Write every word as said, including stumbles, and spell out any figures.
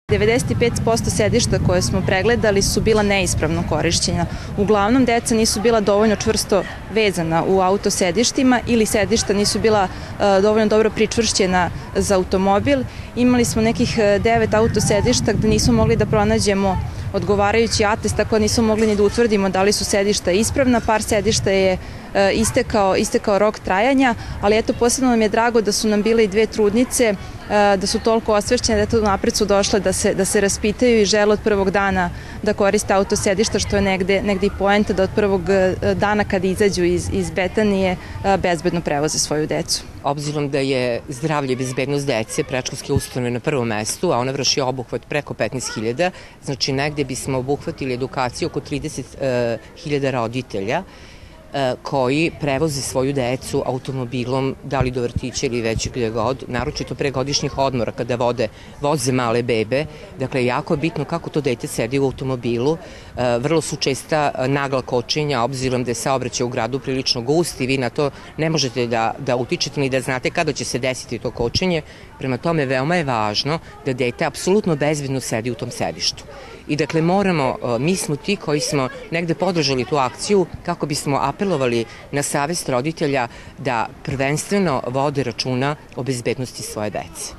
devedeset pet posto sedišta koje smo pregledali su bila neispravno korišćena. Uglavnom, deca nisu bila dovoljno čvrsto vezana u auto sedištima ili sedišta nisu bila dovoljno dobro pričvršćena za automobil. Imali smo nekih devet auto sedišta gde nismo mogli da pronađemo odgovarajući atest, tako nismo mogli ni da utvrdimo da li su sedišta ispravna. Par sedišta je istekao, istekao rok trajanja, ali eto, posebno nam je drago da su nam bile i dve trudnice, da su toliko osvešćene, da eto napred su došle da se, da se raspitaju i žele od prvog dana da koriste auto sedišta, što je negde, negde i poenta da od prvog dana kada izađu iz, iz Betanije bezbedno prevoze svoju decu. Obzirom da je zdravlje i bezbednost dece predškolske ustanove na prvom mestu, a ona vrši obuhvat preko petnaest hiljada, znači negde bismo obuhvatili edukaciju oko trideset hiljada roditelja koji prevoze svoju decu automobilom, da li do vrtića ili već gde god, naročito pre godišnjih odmora kada vode, voze male bebe. Dakle, jako je bitno kako to dete sedi u automobilu. Vrlo su česta nagla kočenja, obzirom da je saobraćaj u gradu prilično gust i vi na to ne možete da, da utičete ni da znate kada će se desiti to kočenje. Prema tome, veoma je važno da dete apsolutno bezbedno sedi u tom sedištu. I dakle, moramo, mi smo ti koji smo negde podržali tu akciju kako bismo apelovali na savest roditelja da prvenstveno vode računa o bezbednosti svoje dece.